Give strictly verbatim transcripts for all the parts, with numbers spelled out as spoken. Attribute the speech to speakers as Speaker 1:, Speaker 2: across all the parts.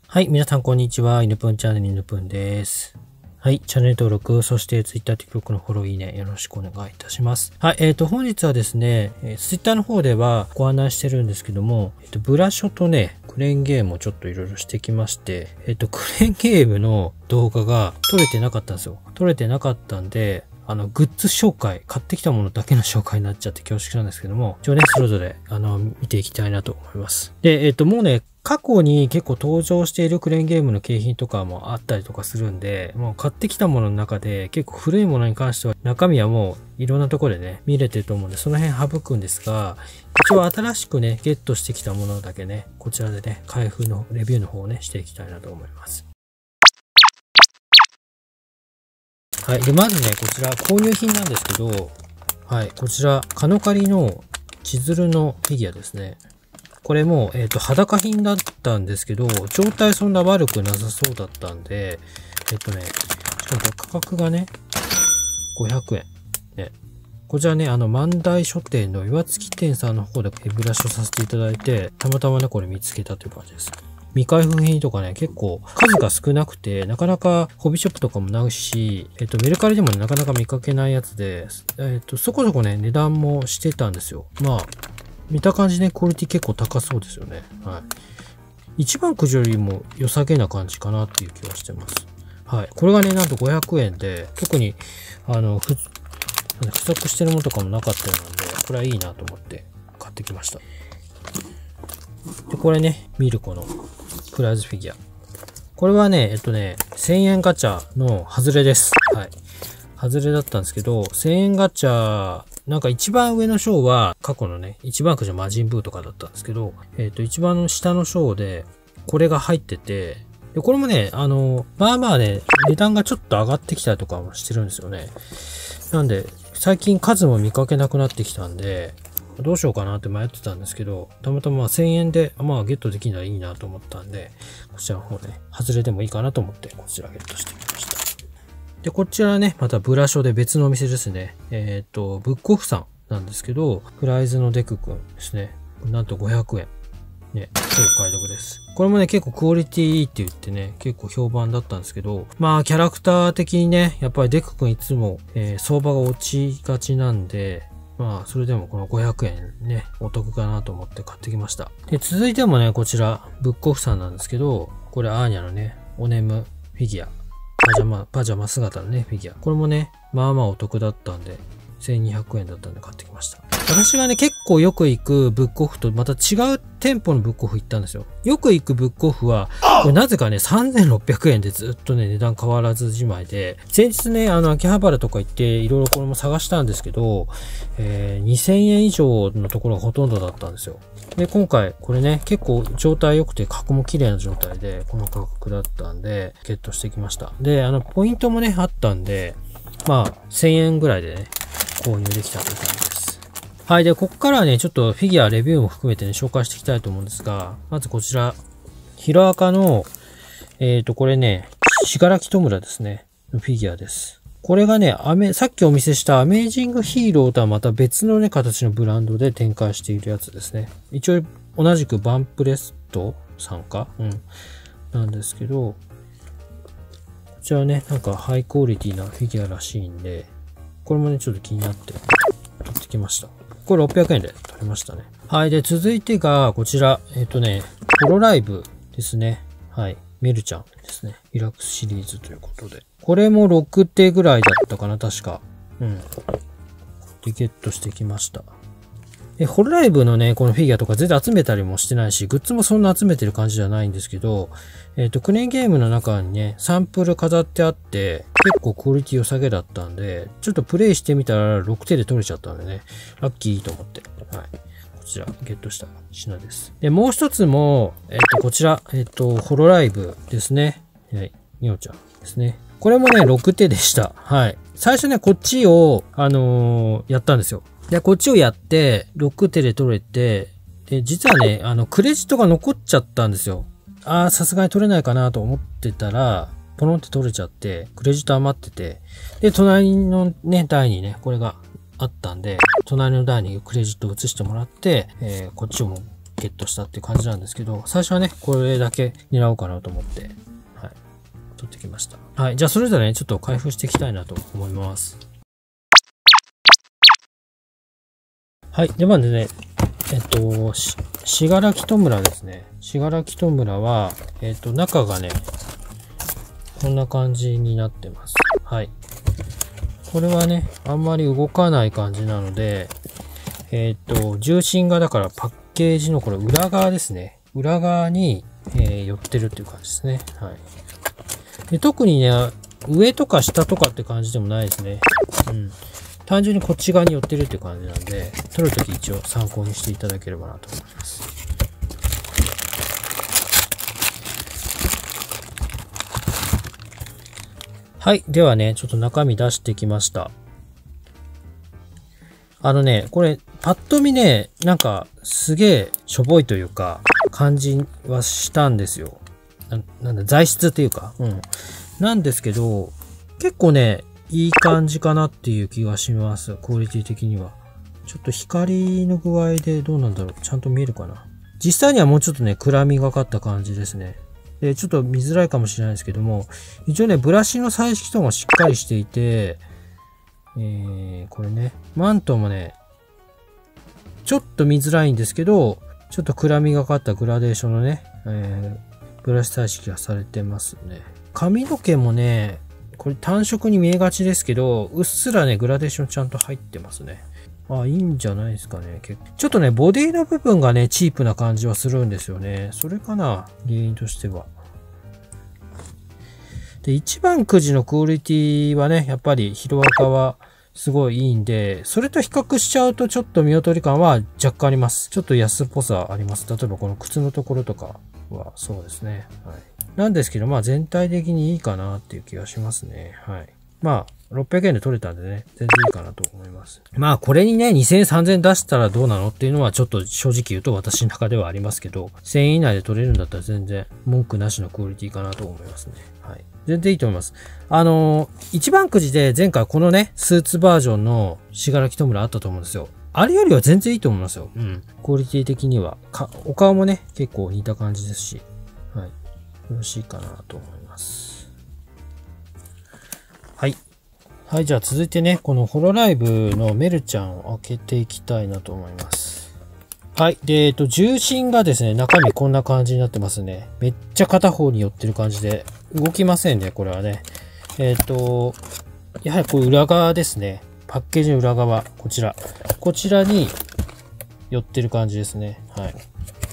Speaker 1: はい、皆さんこんにちは。犬ぷんチャンネル犬ぷんです。はい、チャンネル登録、そして Twitter、TikTok のフォロー、いいね、よろしくお願いいたします。はい、えっと、本日はですね、えー、Twitter の方ではご案内してるんですけども、えっと、ブラショとね、クレーンゲームをちょっといろいろしてきまして、えっと、クレーンゲームの動画が撮れてなかったんですよ。撮れてなかったんで、あの、グッズ紹介、買ってきたものだけの紹介になっちゃって恐縮なんですけども、一応ね、それぞれ、あの、見ていきたいなと思います。で、えっと、もうね、過去に結構登場しているクレーンゲームの景品とかもあったりとかするんで、もう買ってきたものの中で結構古いものに関しては中身はもういろんなところでね、見れてると思うんで、その辺省くんですが、一応新しくね、ゲットしてきたものだけね、こちらでね、開封のレビューの方をね、していきたいなと思います。はい。で、まずね、こちら購入品なんですけど、はい。こちら、カノカリの千鶴のフィギュアですね。これも、えっと、裸品だったんですけど、状態そんな悪くなさそうだったんで、えっとね、しかも価格がね、ごひゃくえん。ね。こちらね、あの、万代書店の岩槻店さんの方でブラシをさせていただいて、たまたまね、これ見つけたという感じです。未開封品とかね、結構数が少なくて、なかなかホビーショップとかもないし、えっと、メルカリでも、ね、なかなか見かけないやつで、えっと、そこそこね、値段もしてたんですよ。まあ、見た感じね、クオリティ結構高そうですよね。はい。一番くじよりも良さげな感じかなっていう気はしてます。はい。これがね、なんとごひゃくえんで、特に、あの、不、不足してるものとかもなかったようなんで、これはいいなと思って買ってきました。で、これね、ミルコのプライズフィギュア。これはね、えっとね、せんえんガチャの外れです。はい。外れだったんですけど、せんえんガチャ、なんか一番上の章は過去のね、一番くじの魔人ブーとかだったんですけど、えっと、一番下の章で、これが入ってて、で、これもね、あの、まあまあね、値段がちょっと上がってきたりとかもしてるんですよね。なんで、最近数も見かけなくなってきたんで、どうしようかなって迷ってたんですけど、たまたませんえんで、まあゲットできるのはいいなと思ったんで、こちらの方ね、外れでもいいかなと思って、こちらゲットしてみました。で、こちらね、またブラショで別のお店ですね。えっと、ブックオフさんなんですけど、プライズのデクくんですね。なんとごひゃくえん。ね、超お買い得です。これもね、結構クオリティいいって言ってね、結構評判だったんですけど、まあ、キャラクター的にね、やっぱりデクくんいつも、えー、相場が落ちがちなんで、まあ、それでもこのごひゃくえんね、お得かなと思って買ってきました。で、続いてもね、こちら、ブックオフさんなんですけど、これアーニャのね、オネムフィギュア。パジャマ、パジャマ姿のね、フィギュア。これもね、まあまあお得だったんで、せんにひゃくえんだったんで買ってきました。私がね、結構よく行くブックオフとまた違う店舗のブックオフ行ったんですよ。よく行くブックオフは、これなぜかね、さんぜんろっぴゃくえんでずっとね、値段変わらずじまいで、先日ね、あの、秋葉原とか行って、いろいろこれも探したんですけど、えー、にせんえん以上のところがほとんどだったんですよ。で、今回、これね、結構状態良くて、格も綺麗な状態で、この価格だったんで、ゲットしてきました。で、あの、ポイントもね、あったんで、まあ、せんえんぐらいでね、購入できたという感じです。はい。で、ここからはね、ちょっとフィギュアレビューも含めてね、紹介していきたいと思うんですが、まずこちら、ヒロアカの、えっと、これね、しがらきとむらですね、フィギュアです。これがね、アメ、さっきお見せしたアメージングヒーローとはまた別のね、形のブランドで展開しているやつですね。一応、同じくバンプレストさんかうん。なんですけど、こちらね、なんかハイクオリティなフィギュアらしいんで、これもね、ちょっと気になって取ってきました。これろっぴゃくえんで取れましたね。はい。で、続いてが、こちら、えっとね、ホロライブですね。はい。メルちゃんですね。リラックスシリーズということで。これもろくてぐらいだったかな、確か。うん。で、ゲットしてきました。え、ホロライブのね、このフィギュアとか全然集めたりもしてないし、グッズもそんな集めてる感じじゃないんですけど、えっと、クレーンゲームの中にね、サンプル飾ってあって、結構クオリティ良さげだったんで、ちょっとプレイしてみたらろくてで取れちゃったんでね、ラッキーと思って、はい。こちら、ゲットした品です。で、もう一つも、えっと、こちら、えっと、ホロライブですね。はい。みおちゃんですね。これもね、ろくてでした。はい。最初ね、こっちを、あのー、やったんですよ。で、こっちをやって、ろくてで取れて、で、実はね、あの、クレジットが残っちゃったんですよ。ああ、さすがに取れないかなと思ってたら、ポロンって取れちゃって、クレジット余ってて、で、隣のね、台にね、これがあったんで、隣の台にクレジットを移してもらって、えー、こっちをもゲットしたっていう感じなんですけど、最初はね、これだけ狙おうかなと思って、はい、取ってきました。はい、じゃあそれぞれね、ちょっと開封していきたいなと思います。はい、で、まずね、えっと、し、信楽戸村ですね。信楽戸村は、えっと、中がね、こんな感じになってます。はい。これはね、あんまり動かない感じなので、えっと、重心がだからパッケージのこれ裏側ですね。裏側に、えー、寄ってるっていう感じですね。はい。で、特にね、上とか下とかって感じでもないですね。うん。単純にこっち側に寄ってるっていう感じなんで、取るとき一応参考にしていただければなと思います。はい。ではね、ちょっと中身出してきました。あのね、これ、パッと見ね、なんか、すげえ、しょぼいというか、感じはしたんですよ。な、なんだ、材質っていうか、うん。なんですけど、結構ね、いい感じかなっていう気がします。クオリティ的には。ちょっと光の具合でどうなんだろう。ちゃんと見えるかな。実際にはもうちょっとね、暗みがかった感じですね。で、ちょっと見づらいかもしれないですけども、一応ね、ブラシの彩色ともしっかりしていて、えー、これね、マントもね、ちょっと見づらいんですけど、ちょっと暗みがかったグラデーションのね、えー、ブラシ彩色がされてますね。髪の毛もね、これ単色に見えがちですけど、うっすらね、グラデーションちゃんと入ってますね。あ、いいんじゃないですかね。ちょっとね、ボディの部分がね、チープな感じはするんですよね。それかな、原因としては。で、一番くじのクオリティはね、やっぱりヒロアカはすごいいいんで、それと比較しちゃうとちょっと見劣り感は若干あります。ちょっと安っぽさあります。例えばこの靴のところとかはそうですね。はい。なんですけど、まあ全体的にいいかなっていう気がしますね。はい。まあ、ろっぴゃくえんで取れたんでね、全然いいかなと思います。まあ、これにね、にせんえん、さんぜんえん出したらどうなのっていうのはちょっと正直言うと私の中ではありますけど、せんえん以内で取れるんだったら全然文句なしのクオリティかなと思いますね。はい。全然いいと思います。あのー、一番くじで前回このね、スーツバージョンの信楽戸村あったと思うんですよ。あれよりは全然いいと思いますよ。うん。クオリティ的には。か、お顔もね、結構似た感じですし。はい。よろしいかなと思います。はい。はい、じゃあ続いてね、このホロライブのメルちゃんを開けていきたいなと思います。はい。で、えっと、重心がですね、中身こんな感じになってますね。めっちゃ片方に寄ってる感じで、動きませんね、これはね。えっと、やはりこれ裏側ですね。パッケージの裏側、こちら。こちらに寄ってる感じですね。はい。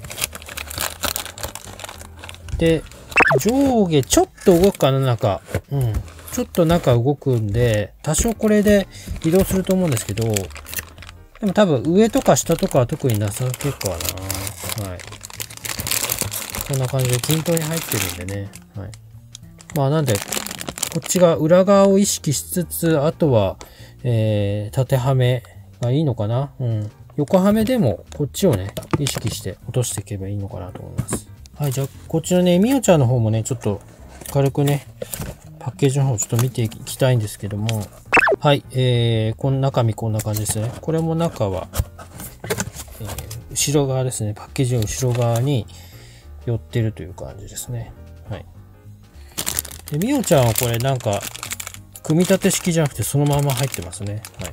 Speaker 1: で、上下ちょっと動くかな、中。うん。ちょっと中動くんで、多少これで移動すると思うんですけど、でも多分上とか下とかは特になさけっかな。はい。こんな感じで均等に入ってるんでね。はい。まあなんで、こっちが裏側を意識しつつ、あとは、えー、縦はめがいいのかな。うん。横はめでもこっちをね、意識して落としていけばいいのかなと思います。はい。じゃあ、こっちのね、みおちゃんの方もね、ちょっと軽くね、パッケージの方ちょっと見ていきたいんですけども、はい、えー、この中身こんな感じですね。これも中は、えー、後ろ側ですね。パッケージの後ろ側に寄ってるという感じですね。はい。で、みおちゃんはこれなんか、組み立て式じゃなくてそのまま入ってますね。はい。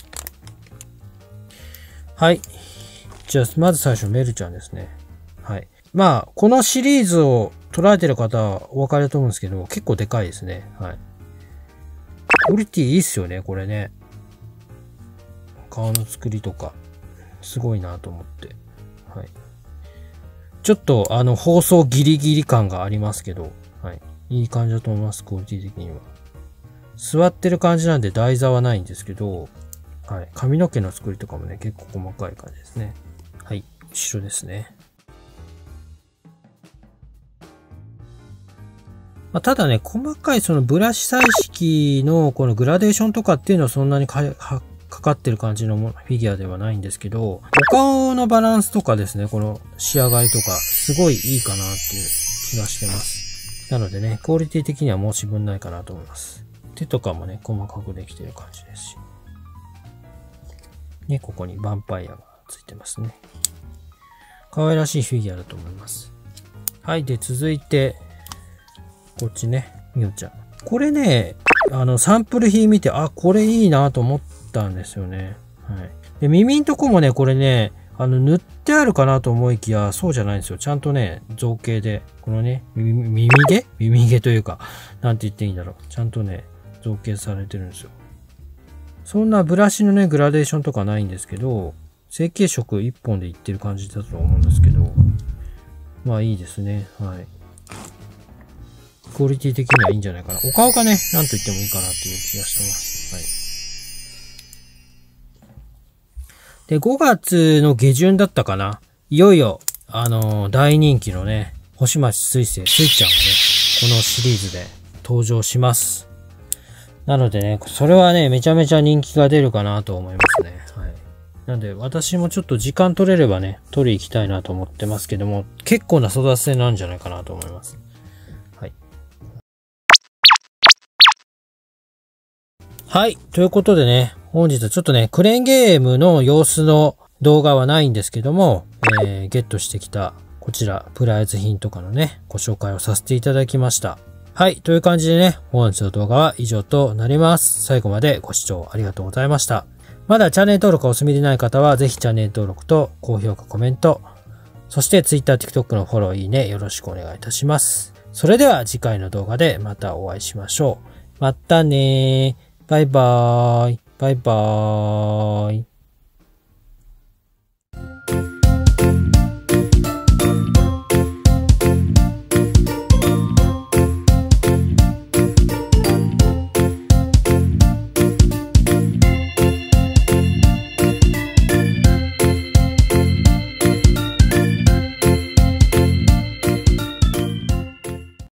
Speaker 1: はい。じゃあ、まず最初メルちゃんですね。はい。まあ、このシリーズを捉えてる方はお分かりだと思うんですけど、結構でかいですね。はい。クオリティいいっすよね、これね。顔の作りとか、すごいなと思って。はい。ちょっと、あの、放送ギリギリ感がありますけど、はい。いい感じだと思います、クオリティ的には。座ってる感じなんで台座はないんですけど、はい。髪の毛の作りとかもね、結構細かい感じですね。はい。後ろですね。まあ、ただね、細かいそのブラシ彩色のこのグラデーションとかっていうのはそんなにかかかってる感じのフィギュアではないんですけど、お顔のバランスとかですね、この仕上がりとか、すごいいいかなっていう気がしてます。なのでね、クオリティ的には申し分ないかなと思います。手とかもね、細かくできてる感じですし。ね、ここにヴァンパイアがついてますね。 可愛らしいフィギュアだと思います。はい。で、続いて、こっちね、みおちゃん。これね、あの、サンプル品見て、あ、これいいなと思ったんですよね。はい。で、耳んとこもね、これね、あの、塗ってあるかなと思いきや、そうじゃないんですよ。ちゃんとね、造形で、このね、耳毛耳毛というか、なんて言っていいんだろう。ちゃんとね、造形されてるんですよ。そんなブラシのね、グラデーションとかないんですけど、成型色一本でいってる感じだと思うんですけど、まあいいですね。はい。クオリティ的にはいいんじゃないかな。お顔がね、なんと言ってもいいかなっていう気がしてます。はい。で、ごがつの下旬だったかな。いよいよ、あのー、大人気のね、星町水星、スイちゃんがね、このシリーズで登場します。なのでね、それはね、めちゃめちゃ人気が出るかなと思いますね。はい。なんで、私もちょっと時間取れればね、取り行きたいなと思ってますけども、結構な争奪戦なんじゃないかなと思います。はい。はい。ということでね、本日はちょっとね、クレーンゲームの様子の動画はないんですけども、えー、ゲットしてきたこちら、プライズ品とかのね、ご紹介をさせていただきました。はい。という感じでね、本日の動画は以上となります。最後までご視聴ありがとうございました。まだチャンネル登録がお済みでない方は、ぜひチャンネル登録と高評価、コメント、そして Twitter、TikTok のフォロー、いいね、よろしくお願いいたします。それでは次回の動画でまたお会いしましょう。またねー。バイバーイ。バイバーイ。